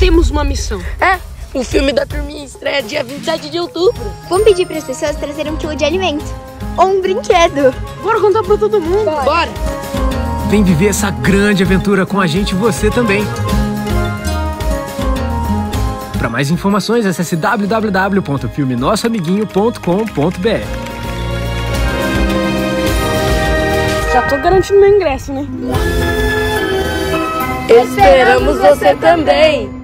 temos uma missão. O filme da turminha estreia dia 27 de outubro. Vamos pedir para as pessoas trazerem 1 quilo de alimento. Ou um brinquedo. Bora contar pra todo mundo. Bora! Vem viver essa grande aventura com a gente, você também. Para mais informações, acesse www.filmenossoamiguinho.com.br. Já tô garantindo meu ingresso, né? Esperamos você também!